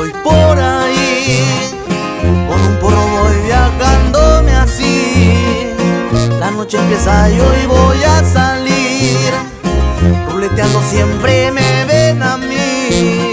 voy por ahí, con un porro voy viajándome así. La noche empieza y hoy voy a salir, ruleteando siempre me ven a mí.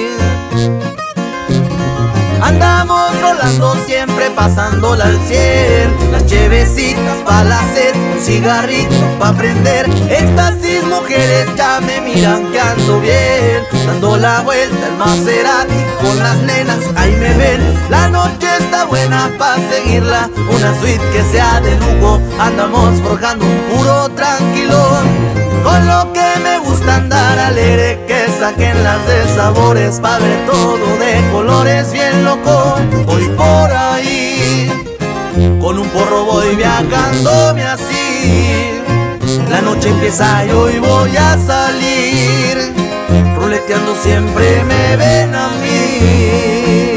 Andamos rolando siempre pasándola al 100, las chevecitas pa' la sed, un cigarrito pa' prender. Éxtasis, mujeres ya me miran que ando bien, dando la vuelta el Maserati con las nenas, ahí me ven. La noche está buena pa' seguirla, una suite que sea de lujo. Andamos forjando un puro tranquilón, con lo que me gusta andar alegre, que saquen las de sabores pa' ver todo de colores bien loco. Voy por ahí, con un porro voy viajándome así. La noche empieza y hoy voy a salir, ruleteando siempre me ven a mí.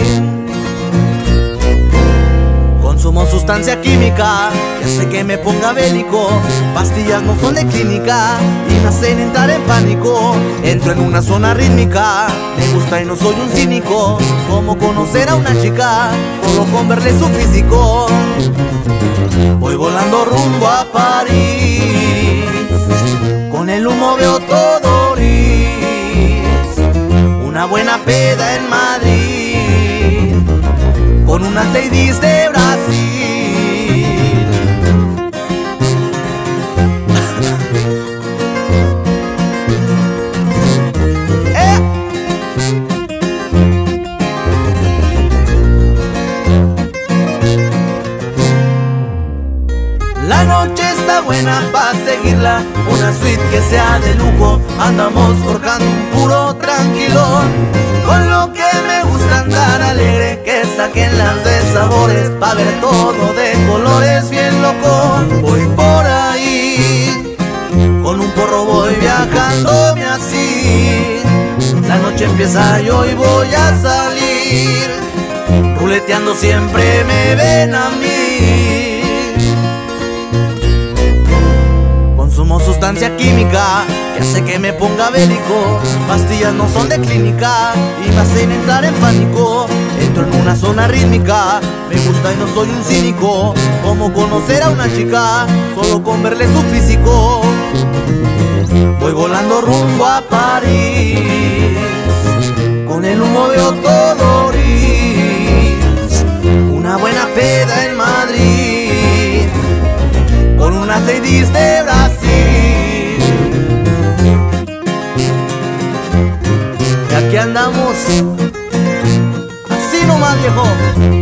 Consumo sustancia química que hace que me ponga bélico. Pastillas no son de clínica y me hacen entrar en pánico. Entro en una zona rítmica, me gusta y no soy un cínico. Como conocer a una chica solo con verle su físico. Voy volando rumbo a París, con el humo veo todo gris. Una buena peda en Madrid, con unas ladies de Brasil. La noche está buena pa' seguirla, una suite que sea de lujo. Andamos forjando un puro tranquilón, con lo que me gusta andar alegre, que saquen las de sabores pa' ver todo de colores bien loco. Voy por ahí, con un porro voy viajándome así. La noche empieza y hoy voy a salir, ruleteando siempre me ven a mí. Consumo sustancia química que hace que me ponga bélico. Pastillas no son de clínica y me hacen entrar en pánico. Entro en una zona rítmica, me gusta y no soy un cínico. Como conocer a una chica solo con verle su físico. Voy volando rumbo a París, con el humo veo todo gris. Una buena peda en Madrid, con unas ladies de Brasil. Y aquí andamos, así nomás, viejo.